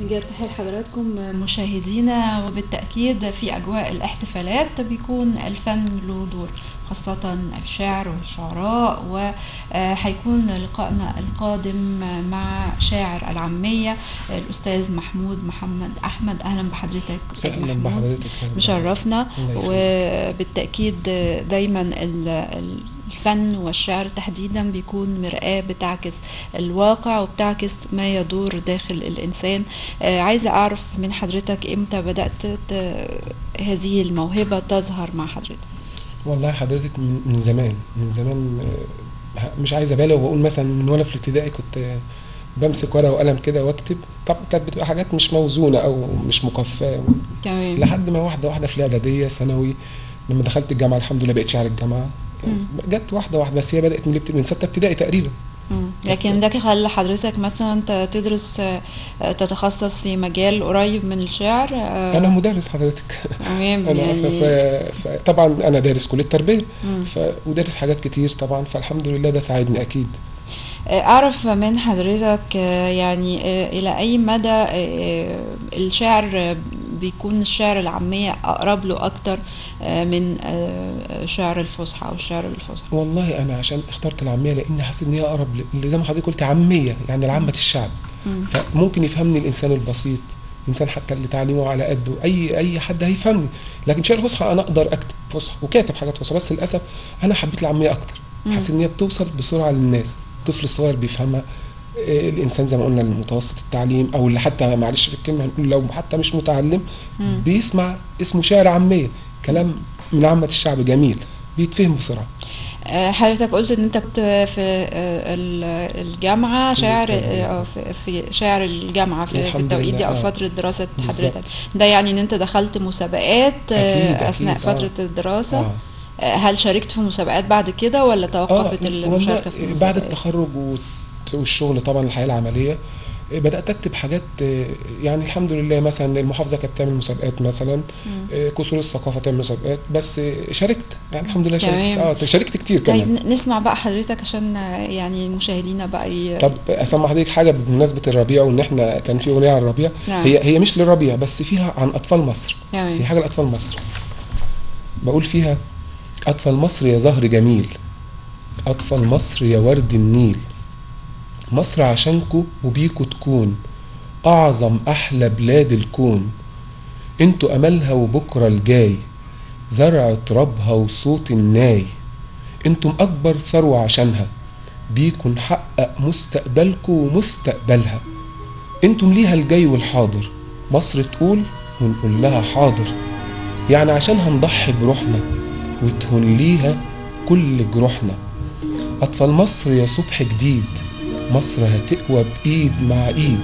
بجد تحية لحضراتكم مشاهدينا، وبالتأكيد في أجواء الاحتفالات بيكون الفن له دور، خاصة الشعر والشعراء. وهيكون لقائنا القادم مع شاعر العامية الأستاذ محمود محمد أحمد. أهلا بحضرتك أستاذ محمود، مشرفنا. وبالتأكيد دايما الفن والشعر تحديدا بيكون مرآة بتعكس الواقع وبتعكس ما يدور داخل الإنسان. عايزة أعرف من حضرتك إمتى بدأت هذه الموهبة تظهر مع حضرتك؟ والله حضرتك من زمان مش عايز ابالغ واقول مثلا من وانا في الابتدائي كنت بمسك ورقه وقلم كده واكتب. طبعا كانت بتبقى حاجات مش موزونه او مش مقفاه، تمام. لحد ما واحده في الاعداديه ثانوي. لما دخلت الجامعه الحمد لله بقيت شاعر الجامعه. جت واحده بس هي بدات من 6 ابتدائي تقريبا. لكن ده خلى حضرتك مثلا تدرس تتخصص في مجال قريب من الشعر؟ انا مدرس حضرتك. تمام. انا يعني طبعا انا دارس كليه تربيه، ودارس حاجات كتير طبعا، فالحمد لله ده ساعدني اكيد. أعرف من حضرتك يعني إلى أي مدى الشعر بيكون الشعر العامية أقرب له أكتر من شعر الفصحى أو الشعر بالفصحى؟ والله أنا عشان اخترت العامية لأن حسيت إن هي أقرب زي ما حضرتك قلت عامية، يعني لعامة الشعب. فممكن يفهمني الإنسان البسيط، الإنسان حتى اللي تعليمه على قده، أي حد هيفهمني. لكن شعر الفصحى أنا أقدر أكتب فصحى وكاتب حاجات فصحى، بس للأسف أنا حبيت العامية أكتر. حسيت إن هي بتوصل بسرعة للناس، الطفل الصغير بيفهمها، الانسان زي ما قلنا المتوسط التعليم او اللي حتى معلش في الكلمه هنقول لو حتى مش متعلم بيسمع اسمه شعر عاميه، كلام من عامه الشعب جميل بيتفهم بسرعه. حضرتك قلت ان انت كنت في الجامعه شاعر، في شاعر الجامعه في التوقيت دي او فتره دراسه حضرتك. ده يعني ان انت دخلت مسابقات اثناء فتره الدراسه؟ هل شاركت في مسابقات بعد كده ولا توقفت المشاركه في المسابقات؟ بعد التخرج والشغل طبعا الحياه العمليه بدات اكتب حاجات، يعني الحمد لله مثلا المحافظه كانت تعمل مسابقات، مثلا كسور الثقافه تعمل مسابقات، بس شاركت يعني الحمد لله شاركت. شاركت كتير كمان. طيب نسمع بقى حضرتك عشان يعني مشاهدينا بقى طب اسمع حضرتك حاجه بمناسبه الربيع، وان احنا كان في اغنيه عن الربيع. هي مش للربيع بس فيها عن اطفال مصر. هي حاجه لاطفال مصر، بقول فيها: اطفال مصر يا زهر جميل، اطفال مصر يا ورد النيل، مصر عشانكو وبيكو تكون أعظم أحلى بلاد الكون، انتوا أملها وبكرة الجاي، زرع ترابها وصوت الناي، انتم أكبر ثروة عشانها، بيكو نحقق مستقبلكو ومستقبلها، انتم ليها الجاي والحاضر، مصر تقول ونقول لها حاضر، يعني عشانها نضحي بروحنا وتهون ليها كل جروحنا. أطفال مصر يا صبح جديد، مصر هتقوى بإيد مع إيد،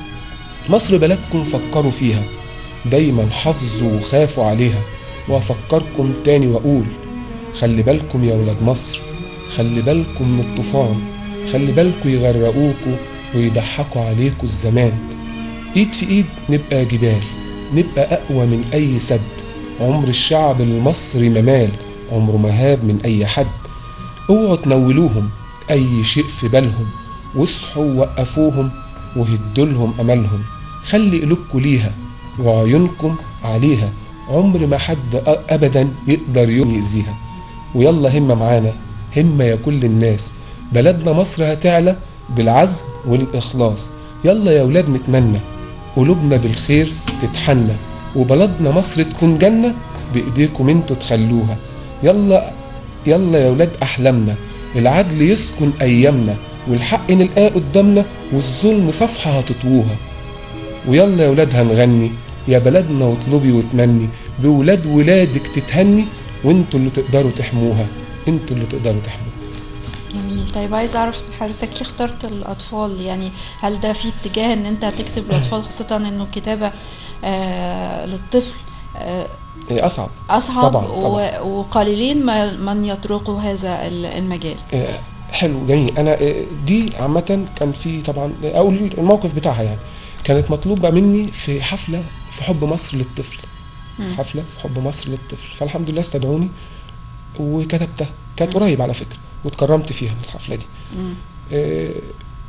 مصر بلدكم فكروا فيها، دايما حافظوا وخافوا عليها، وأفكركم تاني وأقول: خلي بالكم يا ولاد مصر، خلي بالكم من الطوفان، خلي بالكم يغرقوكوا ويضحكوا عليكوا الزمان، إيد في إيد نبقى جبال، نبقى أقوى من أي سد، عمر الشعب المصري ممال، عمره ما هاب من أي حد، اوعوا تنولوهم أي شيء في بالهم، واصحوا ووقفوهم وهدولهم أملهم، خلي قلوبكم ليها وعيونكم عليها، عمر ما حد أبدا يقدر يوم يأذيها، ويلا همة معانا، همة يا كل الناس، بلدنا مصر هتعلى بالعزم والإخلاص، يلا يا ولاد نتمنى قلوبنا بالخير تتحنى، وبلدنا مصر تكون جنة بإيديكم انتوا تخلوها، يلا يا ولاد أحلامنا، العدل يسكن أيامنا، والحق نلقاه قدامنا، والظلم صفحة هتطووها، ويلا يا ولاد هنغني يا بلدنا واطلبي وتمني، بولاد ولادك تتهني، وانتوا اللي تقدروا تحموها، انتوا اللي تقدروا تحموها. جميل. طيب عايز اعرف حضرتك ليه اخترت الاطفال؟ يعني هل ده في اتجاه ان انت تكتب الاطفال، خاصة انه كتابة للطفل اصعب طبعا. وقليلين من يطرقوا هذا المجال. حلو جميل. انا دي عامه كان في طبعا اقول الموقف بتاعها، يعني كانت مطلوبه مني في حفله في حب مصر للطفل، حفله في حب مصر للطفل، فالحمد لله استدعوني وكتبتها، كانت قريب على فكره واتكرمت فيها الحفله دي.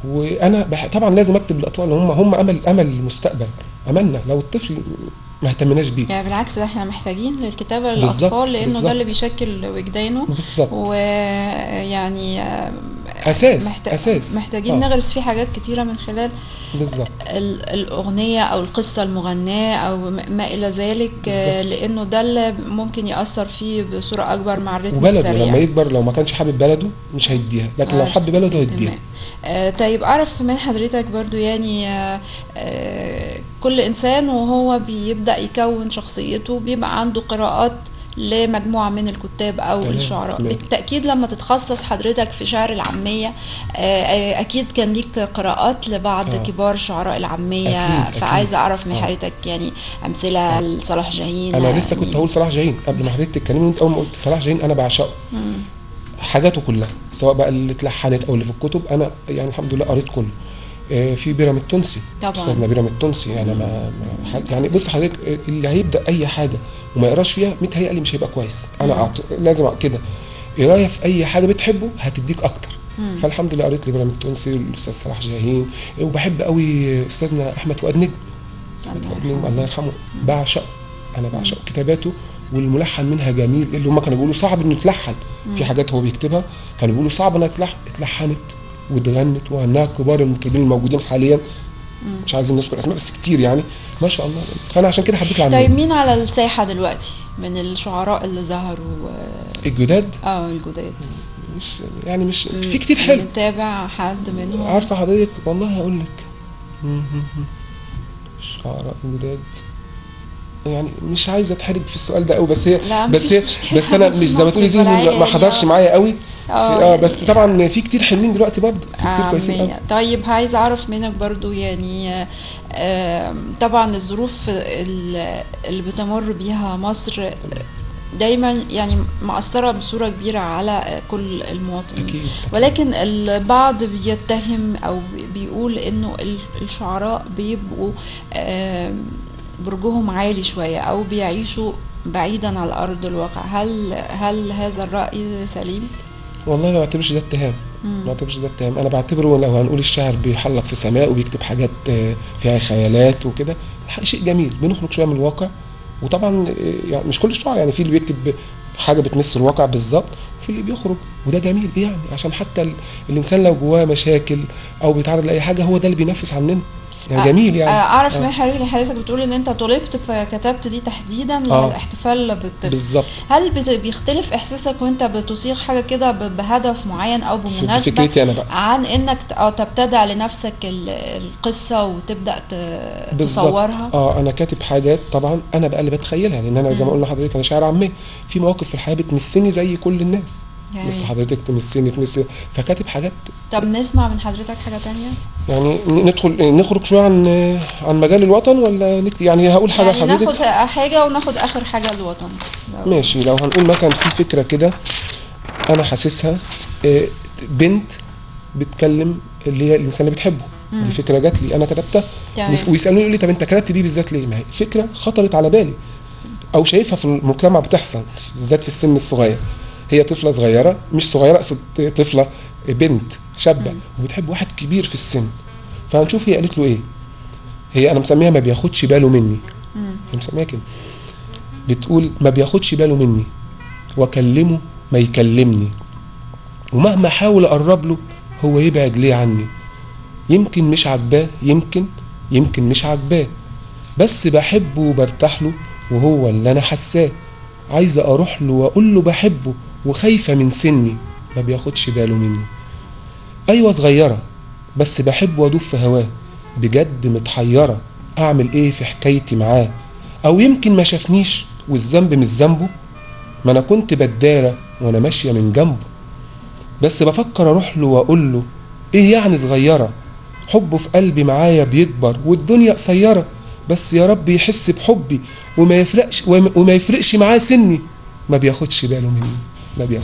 وانا طبعا لازم اكتب للاطفال، هم امل المستقبل، املنا. لو الطفل ما اهتمناش بيه يعني بالعكس ده احنا محتاجين للكتابه للاطفال، لانه ده اللي بيشكل وجدانه بالظبط، ويعني اساس محتاجين نغرس فيه حاجات كتيره من خلال بالظبط الاغنيه او القصه المغناه او ما الى ذلك، لانه ده اللي ممكن ياثر فيه بصوره اكبر مع الريتم السريع. وبلده لما يكبر لو ما كانش حابب بلده مش هيديها، لكن لو حب بلده هيديها. طيب اعرف من حضرتك برضو يعني كل انسان وهو بيبدأ يكون شخصيته بيبقى عنده قراءات لمجموعة من الكتاب أو الشعراء. بالتأكيد لما تتخصص حضرتك في شعر العامية أكيد كان ليك قراءات لبعض كبار شعراء العامية. فعايزة أعرف من حضرتك يعني أمثلة لصلاح جاهين. أنا لسه كنت هقول صلاح جاهين قبل ما حضرتك تتكلمي، وأنت أول ما قلت صلاح جاهين أنا بعشقه، حاجاته كلها سواء بقى اللي اتلحنت أو اللي في الكتب، أنا يعني الحمد لله قريت كله. في بيرام التونسي، استاذنا بيرام التونسي، انا ما يعني بص حضرتك اللي هيبدا اي حاجه وما يقراش فيها متهيألي مش هيبقى كويس. انا لازم كده قرايه في اي حاجه بتحبه هتديك اكتر. فالحمد لله قريت لبيرام التونسي والاستاذ صلاح جاهين، وبحب قوي استاذنا احمد فؤاد نجم، الله يرحمه، بعشق، انا بعشق كتاباته، والملحن منها جميل. اللي هم كانوا بيقولوا صعب انه يتلحن في حاجات هو بيكتبها، كانوا بيقولوا صعب انها اتلحنت واتغنت، وانها كبار المطربين الموجودين حاليا، مش عايزين نذكر اسماء بس كتير يعني ما شاء الله. فانا عشان كده حبيت العمليه. طيب مين على الساحه دلوقتي من الشعراء اللي ظهروا الجداد؟ الجداد مش في كتير حلو. نتابع حد منهم؟ عارفه حضرتك والله هقول لك شعراء الجداد، يعني مش عايزه اتحرج في السؤال ده قوي، بس انا مش زي ما تقولي ذهني ما حضرش معايا قوي. بس طبعا في كتير حلوين دلوقتي برضه، في كتير كويسين قوي. طيب عايزه اعرف منك برضه يعني طبعا الظروف اللي بتمر بيها مصر دايما يعني مأثرة بصورة كبيرة على كل المواطنين. أكيد. ولكن البعض بيتهم او بيقول انه الشعراء بيبقوا برجهم عالي شوية او بيعيشوا بعيدا عن ارض الواقع. هل هذا الرأي سليم؟ والله ما بعتبرش ده اتهام، انا بعتبره لو هنقول الشاعر بيحلق في سماء وبيكتب حاجات فيها خيالات وكده، شيء جميل، بنخرج شويه من الواقع. وطبعا يعني مش كل الشعراء، يعني في اللي بيكتب حاجه بتمس الواقع بالظبط، وفي اللي بيخرج، وده جميل يعني، عشان حتى الانسان لو جواه مشاكل او بيتعرض لاي حاجه هو ده اللي بينفس عننا، يعني جميل يعني. اعرف من حضرتك بتقول ان انت طلبت فكتبت دي تحديدا للاحتفال بالطفل بالظبط. هل بيختلف احساسك وانت بتصيغ حاجه كده بهدف معين او بمناسبه فكرتي انا بقى عن انك تبتدع لنفسك القصه وتبدا تصورها؟ انا كاتب حاجات طبعا انا بقى اللي بتخيلها، لان انا زي ما قلنا لحضرتك انا شاعر عاميه، في مواقف في الحياه بتمسني زي كل الناس، بس حضرتك تمسني فكاتب حاجات. طب نسمع من حضرتك حاجه تانية، يعني نخرج شويه عن مجال الوطن، ولا يعني هقول حاجه يعني حضرتك ناخد حاجه وناخد اخر حاجه الوطن. ماشي. لو هنقول مثلا في فكره كده انا حاسسها، بنت بتكلم اللي هي الانسان اللي بتحبه، دي فكره جات لي انا كتبتها، ويسالوني يقول لي طب انت كتبت دي بالذات ليه؟ ما هي فكره خطرت على بالي او شايفها في المجتمع بتحصل بالذات في السن الصغير. هي طفله صغيره، مش صغيره اقصد طفله، بنت شابه وبتحب واحد كبير في السن. فهنشوف هي قالت له ايه. هي انا مسميها ما بياخدش باله مني، هي مسميها كده، بتقول ما بياخدش باله مني واكلمه ما يكلمني، ومهما احاول اقرب له هو يبعد ليه عني. يمكن مش عاجباه، يمكن مش عاجباه، بس بحبه وبرتاح له وهو اللي انا حساه. عايزه اروح له واقول له بحبه وخايفه من سني، ما بياخدش باله مني. ايوه صغيره بس بحبه وادوب في هواه، بجد متحيره اعمل ايه في حكايتي معاه. او يمكن ما شافنيش والذنب مش ذنبه، ما انا كنت بدارة وانا ماشيه من جنبه. بس بفكر اروح له واقول له ايه يعني صغيره، حبه في قلبي معايا بيكبر والدنيا قصيره، بس يا رب يحس بحبي وما يفرقش معاه سني، ما بياخدش باله مني.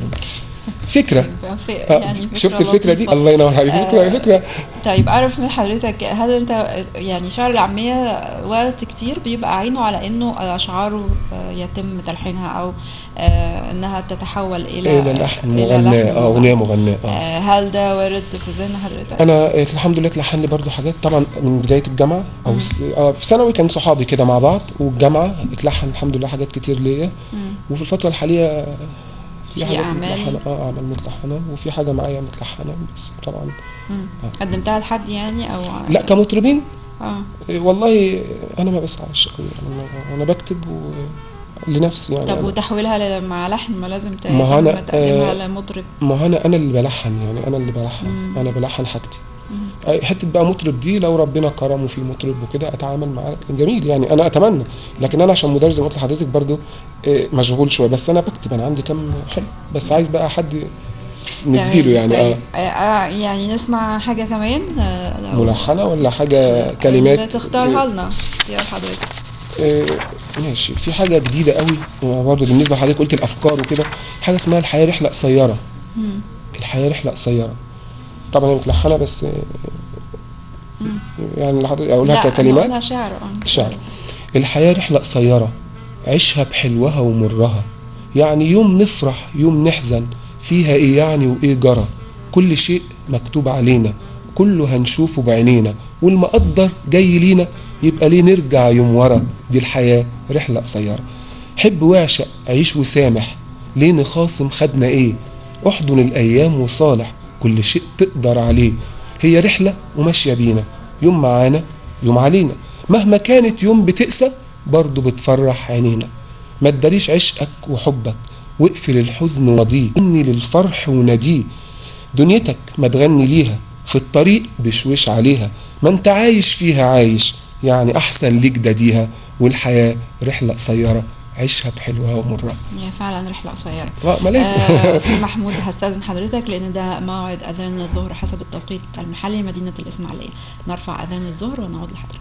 فكرة يعني شفت الفكرة دي؟ الله ينور عليك. فكرة. طيب أعرف من حضرتك، هل أنت يعني شعر العامية وقت كتير بيبقى عينه على إنه أشعاره يتم تلحينها أو أنها تتحول إلى لحن مغنى، أغنية مغناة. هل ده وارد في ذهن حضرتك؟ أنا الحمد لله اتلحن لي برضو حاجات طبعا من بداية الجامعة أو في ثانوي، كان صحابي كده مع بعض، والجامعة اتلحن الحمد لله حاجات كتير ليا. وفي الفترة الحالية في حاجات متلحنة، أعمال متلحنة، وفي حاجة معايا متلحنة بس طبعا. قدمتها لحد يعني أو لا كمطربين؟ والله أنا ما بسعاش قوي، أنا بكتب لنفسي يعني. طب وتحويلها مع لحن ما لازم تقدمها لمطرب؟ ما أنا اللي بلحن يعني، أنا اللي بلحن، أنا بلحن حاجتي. حته بقى مطرب دي لو ربنا كرمه في مطرب وكده اتعامل معاه جميل يعني، انا اتمنى. لكن انا عشان مدرس زي ما قلت لحضرتك برضو مشغول شويه، بس انا بكتب، انا عندي كم حلو، بس عايز بقى حد نديله يعني. طيب. يعني نسمع حاجه كمان ملحنه ولا حاجه كلمات تختارها لنا؟ اختيار حضرتك. ماشي. في حاجه جديده قوي برضو بالنسبه لحضرتك، قلت الافكار وكده، حاجه اسمها الحياه رحله قصيره. الحياه رحله قصيره طبعا هي متلحنه بس يعني اقولها ككلمات. لا شعر. شعر. الحياه رحله قصيره، عيشها بحلوها ومرها، يعني يوم نفرح يوم نحزن، فيها ايه يعني وايه جرى، كل شيء مكتوب علينا، كله هنشوفه بعينينا، والمقدر جاي لينا، يبقى ليه نرجع يوم ورا، دي الحياه رحله قصيره. حب واعشق عيش وسامح، ليه نخاصم خدنا ايه، احضن الايام وصالح، كل شيء تقدر عليه، هي رحلة وماشية بينا، يوم معانا يوم علينا، مهما كانت يوم بتقسى برضو بتفرح عينينا، ما تداريش عشقك وحبك، واقفل الحزن وضيه، اني للفرح وناديه، دنيتك ما تغني ليها، في الطريق بشويش عليها، ما انت عايش فيها عايش، يعني احسن ليك داديها، والحياة رحلة قصيرة، عيشها بحلوها ومرها. هي فعلا رحله قصيره. ما لازم. استاذ محمود، هستاذن حضرتك لان ده موعد اذان الظهر حسب التوقيت المحلي مدينه الاسماعيليه، نرفع اذان الظهر ونعود لحضرتك.